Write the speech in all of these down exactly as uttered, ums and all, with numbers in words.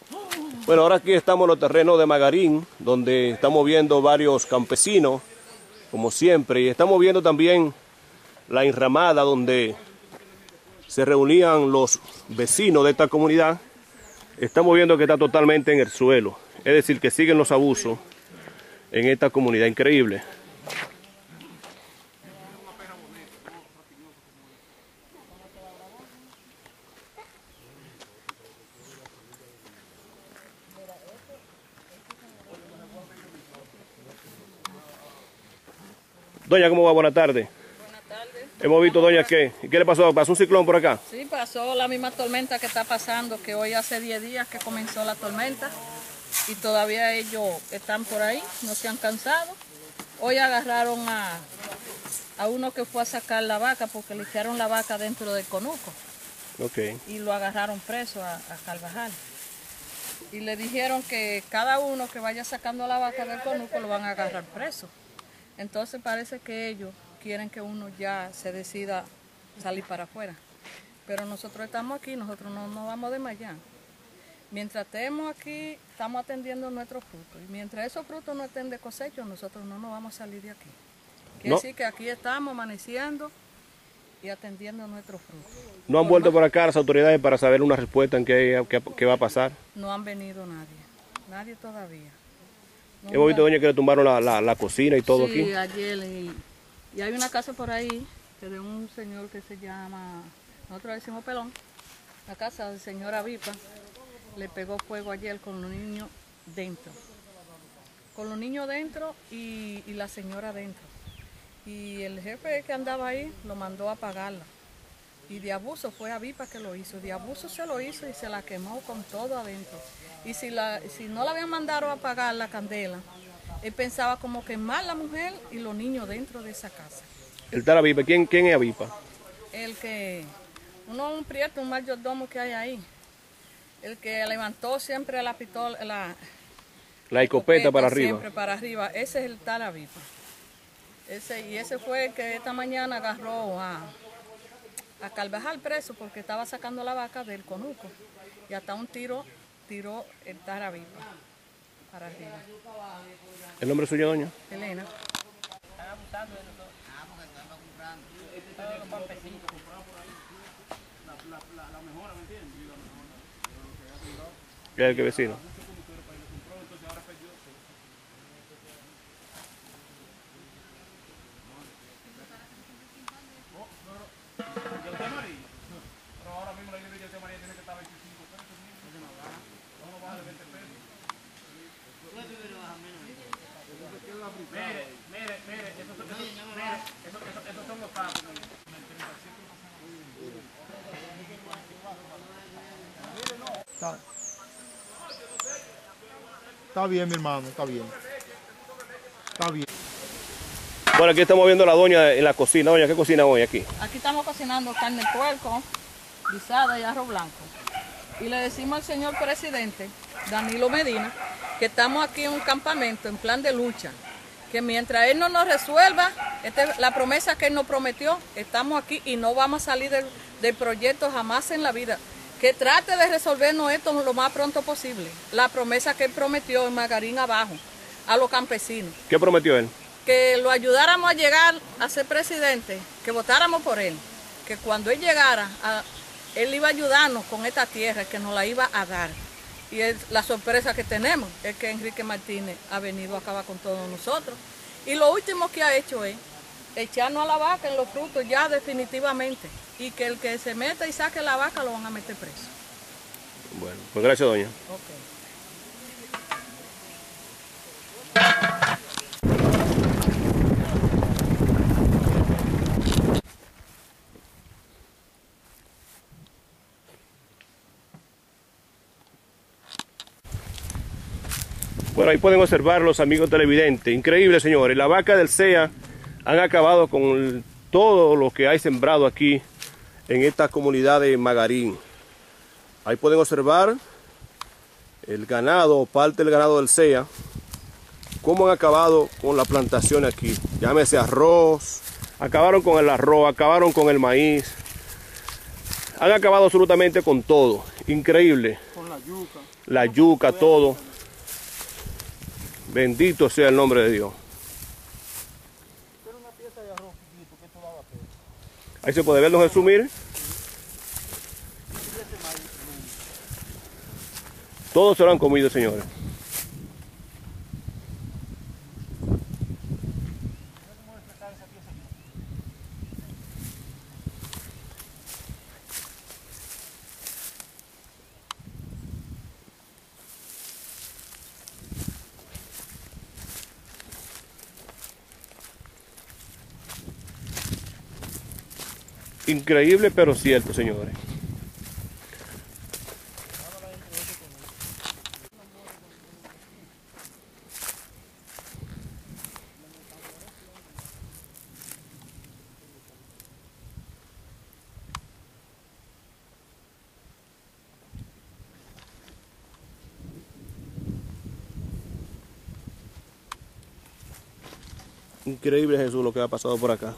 Bueno, ahora aquí estamos en los terrenos de Magarín, donde estamos viendo varios campesinos, como siempre, y estamos viendo también la enramada donde se reunían los vecinos de esta comunidad. Estamos viendo que está totalmente en el suelo, es decir, que siguen los abusos en esta comunidad, increíble. Doña, ¿cómo va? Buenas tardes. Buenas tardes. Hemos visto, doña, ¿qué? ¿Qué le pasó? ¿Pasó un ciclón por acá? Sí, pasó la misma tormenta que está pasando, que hoy hace diez días que comenzó la tormenta y todavía ellos están por ahí, no se han cansado. Hoy agarraron a, a uno que fue a sacar la vaca porque le echaron la vaca dentro del conuco. Okay. Y lo agarraron preso a, a Carvajal. Y le dijeron que cada uno que vaya sacando la vaca del conuco lo van a agarrar preso. Entonces parece que ellos quieren que uno ya se decida salir para afuera. Pero nosotros estamos aquí, nosotros no nos vamos de desmayar. Mientras estemos aquí, estamos atendiendo nuestros frutos. Y mientras esos frutos no estén de cosecha, nosotros no nos vamos a salir de aquí. Quiere No. decir que aquí estamos amaneciendo y atendiendo nuestros frutos. ¿No han Por vuelto más, por acá las autoridades para saber una respuesta en qué, qué, qué va a pasar? No han venido nadie, nadie todavía. No Hemos visto, han- doña, que le tumbaron la, la, la cocina y todo sí, aquí. ayer. Y, y hay una casa por ahí que de un señor que se llama, nosotros decimos Pelón, la casa del señor Avipa, le pegó fuego ayer con los niños dentro. Con los niños dentro y, y la señora dentro. Y el jefe que andaba ahí lo mandó a apagarla. Y de abuso fue Avipa que lo hizo. De abuso se lo hizo y se la quemó con todo adentro. Y si, la, si no la habían mandado a apagar la candela, él pensaba como quemar la mujer y los niños dentro de esa casa. El tal Avipa, ¿quién, quién es Avipa? El que, uno un prieto, un mayordomo que hay ahí. El que levantó siempre la pistola, la, La escopeta para arriba. Siempre para arriba. Ese es el tal Avipa. Ese, y ese fue el que esta mañana agarró a, a Carvajal preso porque estaba sacando la vaca del conuco. Y hasta un tiro tiró el tal Avipa para arriba. ¿El nombre suyo, doña? Elena. ¿Qué es el que vecino? Mire, mire, mire, esos eso, mire, eso, eso, esos son los pagos. Está, está bien, mi hermano, está bien. Está bien. Bueno, aquí estamos viendo a la doña en la cocina. Doña, ¿qué cocina hoy aquí? Aquí estamos cocinando carne de puerco, guisada y arroz blanco. Y le decimos al señor presidente, Danilo Medina, que estamos aquí en un campamento en plan de lucha. Que mientras él no nos resuelva, esta es la promesa que él nos prometió, estamos aquí y no vamos a salir del, del proyecto jamás en la vida. Que trate de resolvernos esto lo más pronto posible. La promesa que él prometió en Magarín abajo, a los campesinos. ¿Qué prometió él? Que lo ayudáramos a llegar a ser presidente, que votáramos por él. Que cuando él llegara, a, él iba a ayudarnos con esta tierra, que nos la iba a dar. Y es la sorpresa que tenemos es que Enrique Martínez ha venido a acabar con todos nosotros. Y lo último que ha hecho es echarnos a la vaca en los frutos ya definitivamente. Y que el que se meta y saque la vaca lo van a meter preso. Bueno, pues gracias, doña. Okay. Bueno, ahí pueden observar los amigos televidentes. Increíble, señores. La vaca del C E A han acabado con todo lo que hay sembrado aquí en esta comunidad de Magarín. Ahí pueden observar el ganado, parte del ganado del C E A, cómo han acabado con la plantación aquí. Llámese arroz, acabaron con el arroz, acabaron con el maíz. Han acabado absolutamente con todo. Increíble. Con la yuca. la yuca, todo. Bendito sea el nombre de Dios. Pero una pieza de arroz chiquito que esto daba pena. Ahí se puede ver, don Jesús, mire. Todos se lo han comido, señores. Increíble, pero cierto, señores. Increíble, Jesús, lo que ha pasado por acá.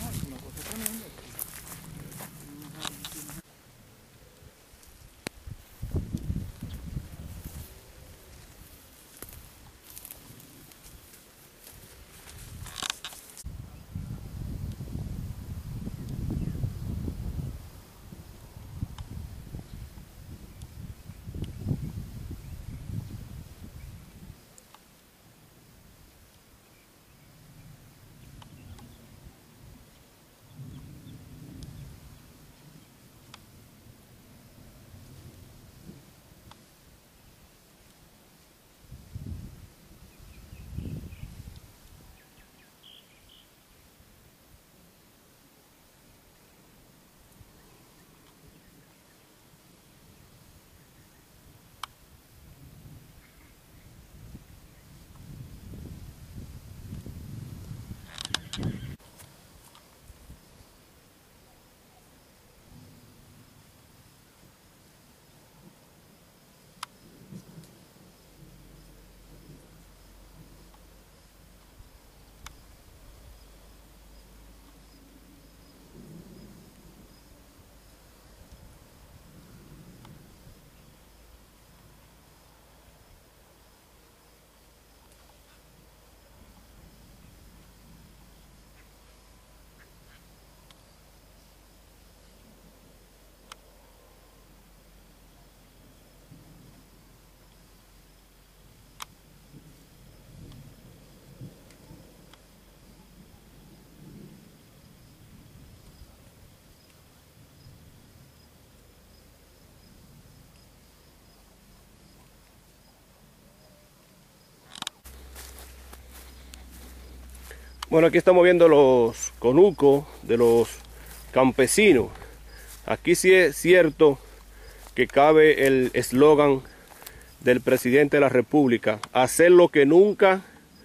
Bueno, aquí estamos viendo los conucos de los campesinos. Aquí sí es cierto que cabe el eslogan del presidente de la República: hacer lo que nunca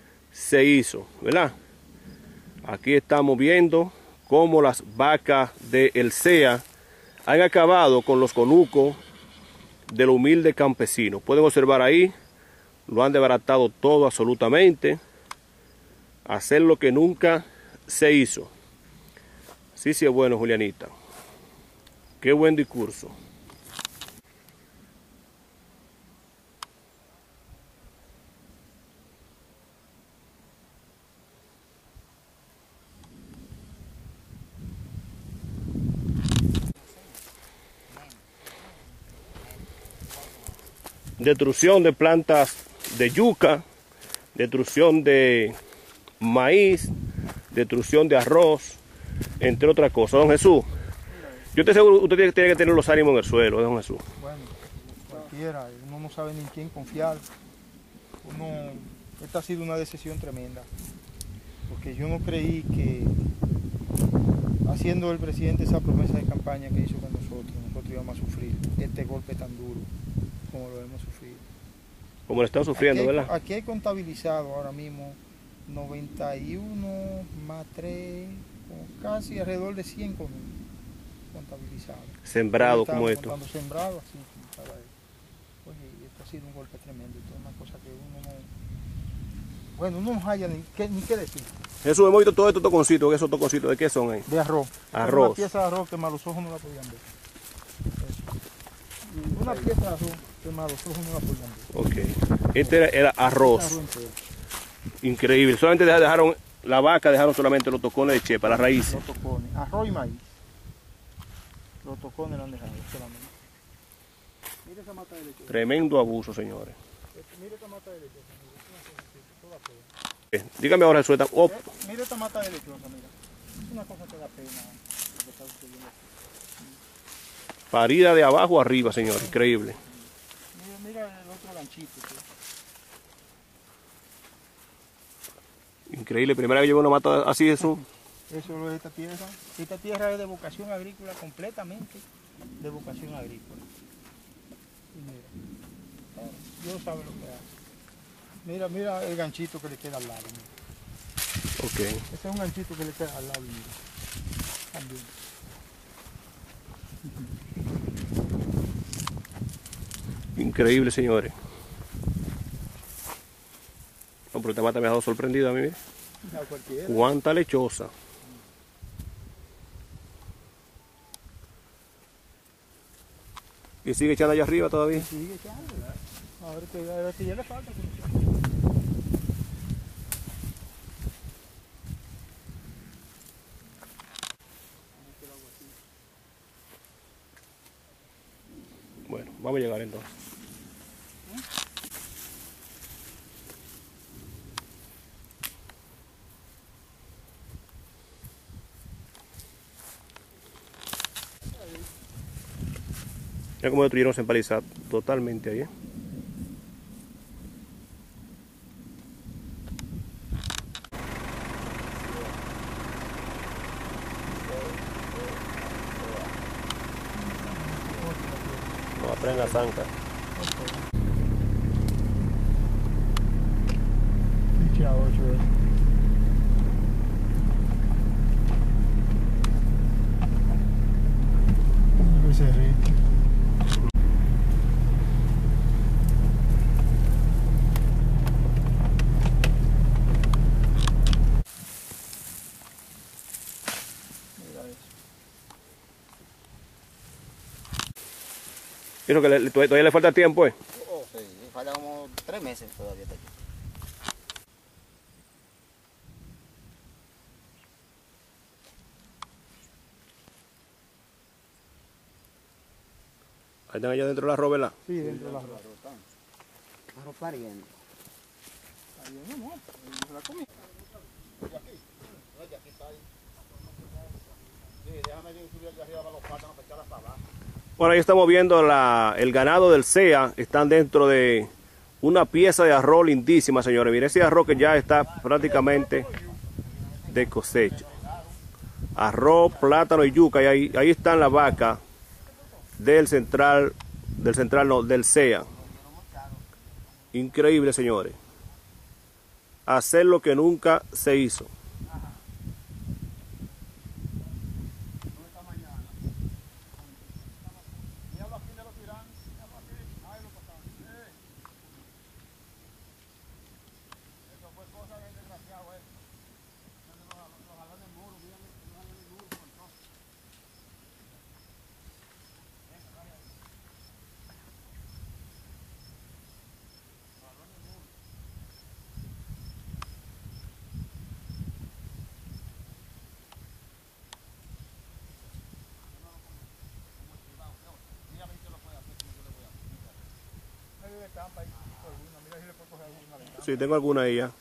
se hizo, ¿verdad? Aquí estamos viendo cómo las vacas del C E A han acabado con los conucos del humilde campesino. Pueden observar ahí, lo han desbaratado todo absolutamente. Hacer lo que nunca se hizo. Sí, sí es bueno, Julianita. Qué buen discurso. Destrucción de plantas de yuca, destrucción de maíz, destrucción de arroz, entre otras cosas. Don Jesús, yo estoy seguro que usted tiene que tener los ánimos en el suelo, don Jesús. Bueno, cualquiera, uno no sabe ni en quién confiar. Uno, esta ha sido una decisión tremenda, porque yo no creí que, haciendo el presidente esa promesa de campaña que hizo con nosotros, nosotros íbamos a sufrir este golpe tan duro como lo hemos sufrido. Como lo están sufriendo, aquí hay, ¿verdad? Aquí hay contabilizado ahora mismo noventa y uno más tres, casi alrededor de cien contabilizados. Sembrado como esto. Cuando sembrado, así como estaba ahí. Oye, esto ha sido un golpe tremendo, esto es una cosa que uno no... Bueno, uno no haya ni qué, ni qué decir. Jesús, hemos visto todos estos toconcitos, esos toconcitos, ¿de qué son ahí? De arroz. Arroz. Una pieza de arroz que más los ojos no la podían ver. Eso. una pieza de arroz quemado, solo una por grande. Ok. Este era, era arroz. Arroz entero. Increíble. Solamente dejaron la vaca, dejaron solamente los tocones de chepa, las raíces. Los tocones, arroz y maíz. Los tocones lo han dejado solamente. Mira esa mata de leche. Tremendo abuso, señores. Mira esta mata de leche. Toda pena. Eh, Dígame ahora, suelta. Oh, Eh, Mira esta mata de lechosa, mira. Es una cosa que da pena. Lo que está sucediendo aquí. parida de abajo arriba, señor. Increíble. Mira, mira el otro ganchito. ¿Sí? Increíble. Primera vez que yo veo una mata así, Jesús. Eso es esta tierra. Esta tierra es de vocación agrícola, completamente de vocación agrícola. Y mira, Dios sabe lo que hace. Mira, mira el ganchito que le queda al lado. Mira. Ok. Ese es un ganchito que le queda al lado. Mira. También. Increíble, señores. No, pero esta mata me ha dado sorprendido a mí. Mira. A cualquiera. Cuánta lechosa. Y sigue echando allá arriba todavía. Sigue echando, ¿verdad? Ahora que, ahora que ya le falta. Bueno, vamos a llegar entonces. Mira cómo destruyeron esa empalizada totalmente ahí, ¿eh? No, aprenden la zanca. Echa ocho, eh. Ese rico. Pienso que le- todavía le falta tiempo, ¿eh? Oh, sí, falta como tres meses todavía está aquí. Ahí están allá dentro de la rovela. Sí, dentro de la ropa. Arroz pariendo. Bueno, ahí estamos viendo la, el ganado del C E A. Están dentro de una pieza de arroz lindísima, señores. Miren ese arroz que ya está prácticamente de cosecha. Arroz, plátano y yuca. Y ahí, ahí están las vacas del central, del central no, del C E A. Increíble, señores. Hacer lo que nunca se hizo. Sí, tengo alguna ahí ya.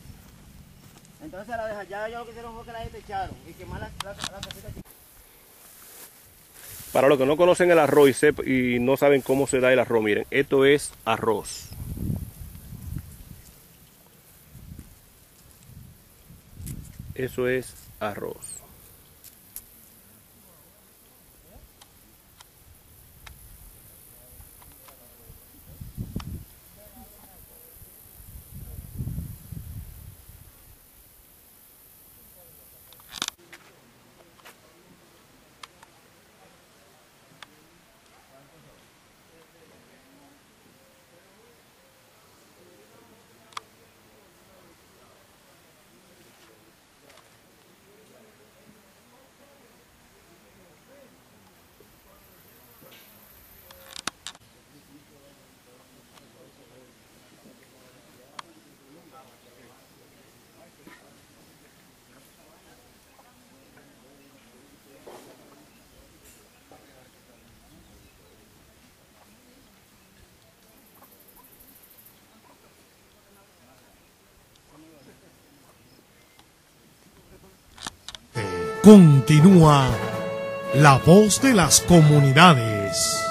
Entonces la deja, ya yo lo que hicieron fue que la echaron y quemar la, la, la casita. Para los que no conocen el arroz y, sep y no saben cómo se da el arroz, miren, esto es arroz. Eso es arroz. Continúa La Voz de las Comunidades.